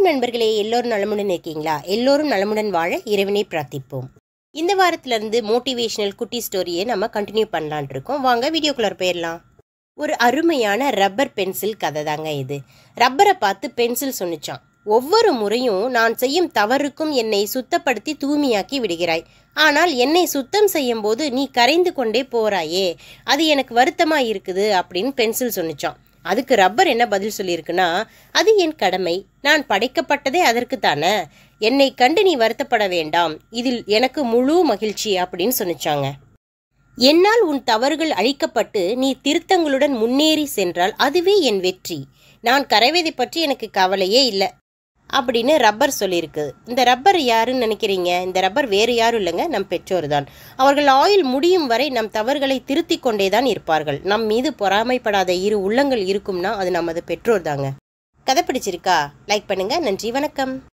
வணக்கம் நண்பர்களே, எல்லோரும் நலமுடன் இருக்கீங்களா? எல்லோரும் நலமுடன் வாழ இறைவனை பிரார்த்திப்போம். இந்த வாரத்திலிருந்து மோட்டிவேஷனல் குட்டி ஸ்டோரியை நம்ம கண்டினியூ பண்ணலான் இருக்கோம். வாங்க வீடியோக்குள்ள போயிடலாம். ஒரு அருமையான ரப்பர் பென்சில் கதை தாங்க இது. ரப்பரை பார்த்து பென்சில் சொன்னிச்சான், ஒவ்வொரு முறையும் நான் செய்யும் தவறுக்கும் என்னை சுத்தப்படுத்தி தூய்மையாக்கி விடுகிறாய். ஆனால் என்னை சுத்தம் செய்யும் போது நீ கரைந்து கொண்டே போறாயே, அது எனக்கு வருத்தமா இருக்குது அப்படின்னு பென்சில் சொன்னிச்சான். அதுக்கு ரப்பர் என்ன பதில் சொல்லியிருக்குன்னா, அது என் கடமை, நான் படைக்கப்பட்டதே அதற்கு தானே, என்னை கண்டு நீ வருத்தப்பட வேண்டாம், இதில் எனக்கு முழு மகிழ்ச்சி அப்படின்னு சொன்னிச்சாங்க. என்னால் உன் தவறுகள் அழிக்கப்பட்டு நீ திருத்தங்களுடன் முன்னேறி சென்றால் அதுவே என் வெற்றி. நான் கரைவதை பற்றி எனக்கு கவலையே இல்லை அப்படின்னு ரப்பர் சொல்லியிருக்கு. இந்த ரப்பர் யாருன்னு நினைக்கிறீங்க? இந்த ரப்பர் வேறு யாரும் இல்லைங்க, நம் பெற்றோர் தான். அவர்கள் ஆயுள் முடியும் வரை நம் தவறுகளை திருத்தி கொண்டே தான் இருப்பார்கள். நம் மீது பொறாமைப்படாத இரு உள்ளங்கள் இருக்கும்னா அது நமது பெற்றோர் தாங்க. கதை பிடிச்சிருக்கா? லைக் பண்ணுங்க. நன்றி, வணக்கம்.